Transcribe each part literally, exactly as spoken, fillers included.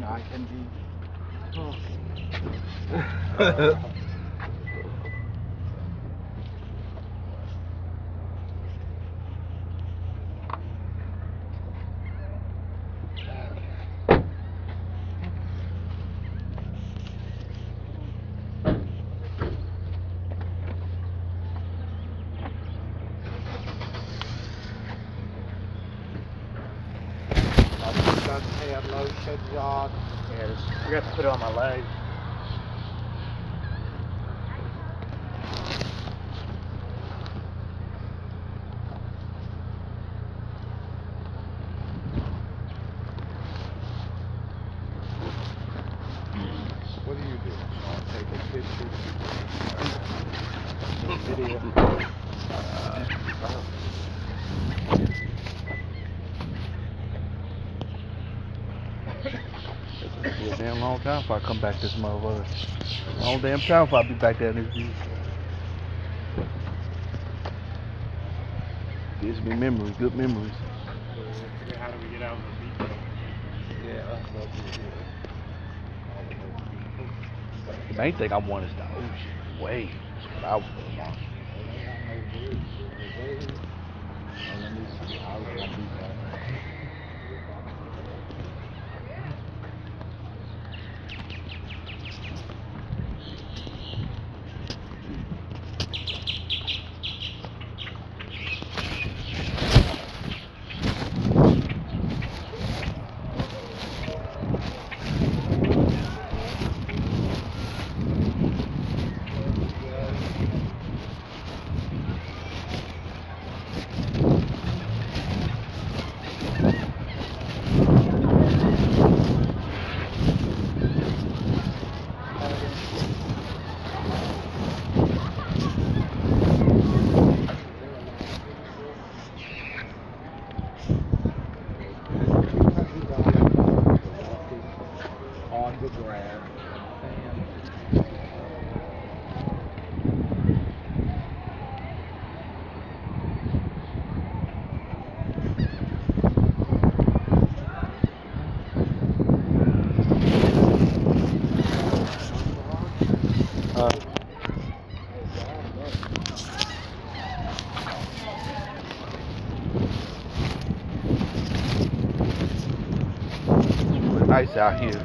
I can be. Oh. Lotion, John. Yeah, just, I forgot to put it on my leg. What do you do? I'll take a picture. Video. It'll be a damn long time before I come back this motherfucker. Long damn time before I be back there in this view. Gives me memories, good memories. How do we get out of the beach? Yeah, The main thing I want is the ocean. Waves. That's what I want. Nice out here.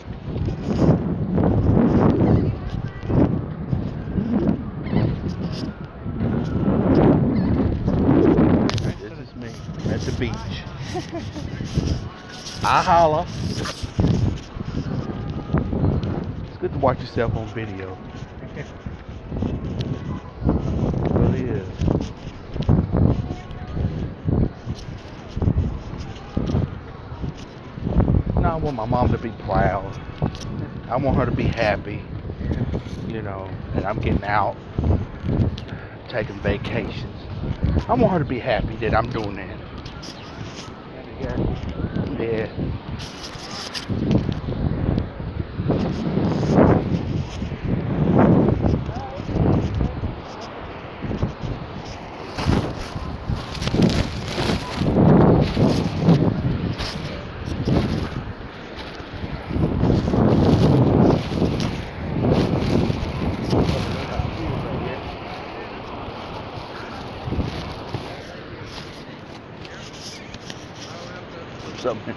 This is me at the beach. I holla. It's good to watch yourself on video. It really is. I want my mom to be proud. I want her to be happy, you know, and I'm getting out, taking vacations. I want her to be happy that I'm doing that. Yeah. Something.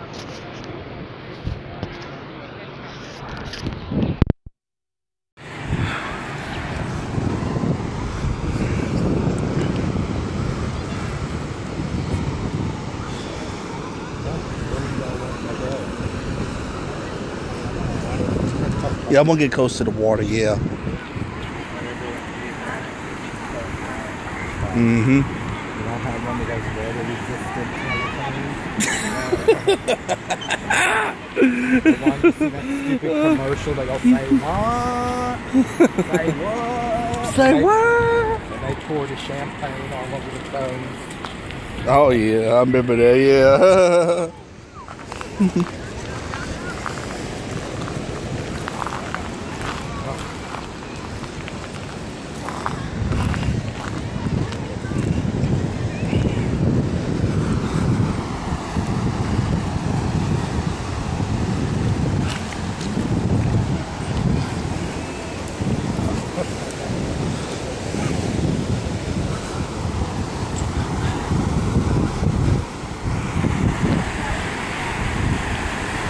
Yeah, I'm gonna get close to the water, yeah. Mm-hmm. You don't have one of those water resistant the ones in that stupid commercial, they go, say what? Say what? Say and what? They, and they pour the champagne all over the toes. Oh yeah, I remember that, yeah.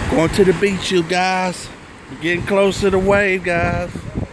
Going to the beach, you guys. We're getting close to the wave, guys.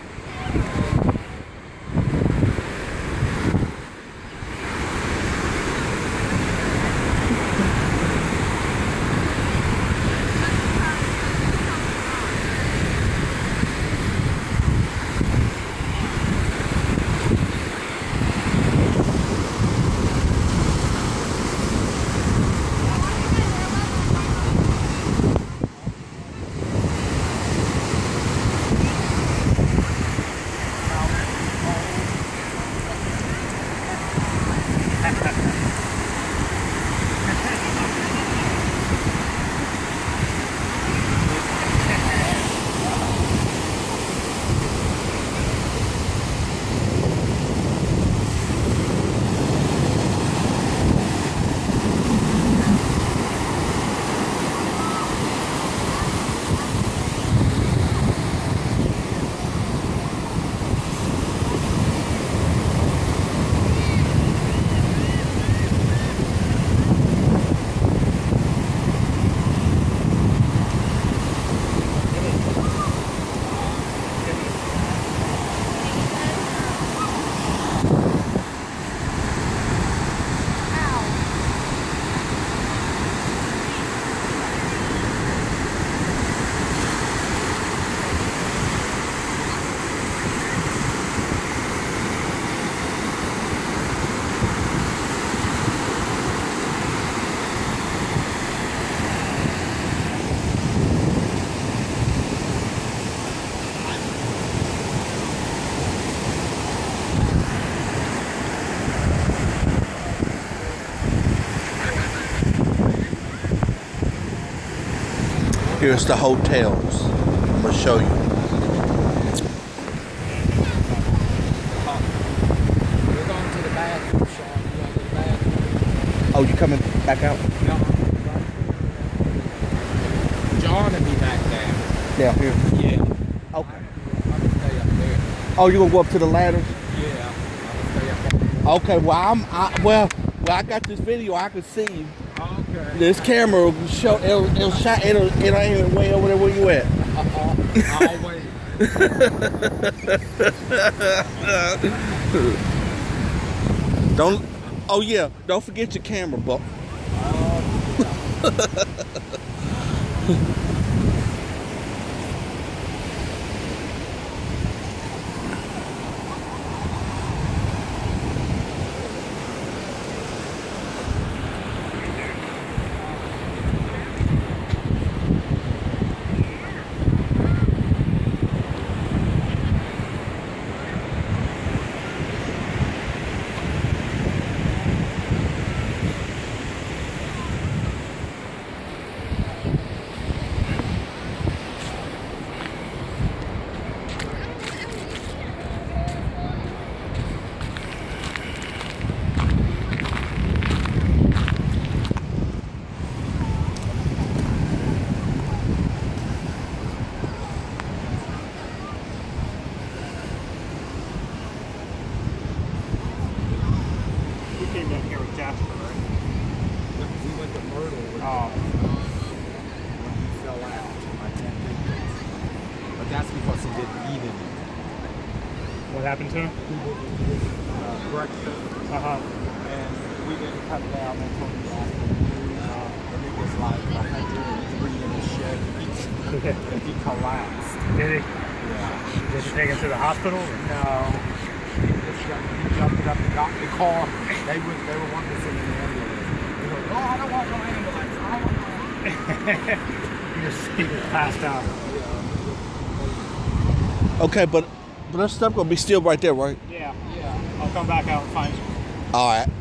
Here's the hotels. I'm gonna show you. We're going to the bathroom, Sean. You want to go to the bathroom? Oh, you coming back out? No. John will be back there. Down here. Yeah. Okay. I'm gonna stay up there. Oh, you gonna go up to the ladders? Yeah. I'm gonna stay up there. Okay. Well, I'm. I, well, well, I got this video. I can see you. Okay. This camera will show. It'll, it'll shot. It'll. It'll aim way over there where you at. Uh-uh. Always. Don't. Oh yeah. Don't forget your camera, Buck. We came down here with Jasper, right? We went to Myrtle with Oh. when he fell out. I can't think of it. But that's because he didn't eat anything. What happened to him? He didn't eat uh, breakfast, Uh-huh. and we didn't come down until the afternoon. Uh, and it was like one hundred three in the shed. He, and he collapsed. Did he? Yeah. Did you take him to the hospital? No. He just jumped, he jumped up and got in the car. They were, they were wanting to send an ambulance. He goes, oh, I don't want no ambulance. I don't want no ambulance. You just he just passed out. Okay, but but that stuff gonna be still right there, right? Yeah. Yeah. I'll come back out and find you. All right.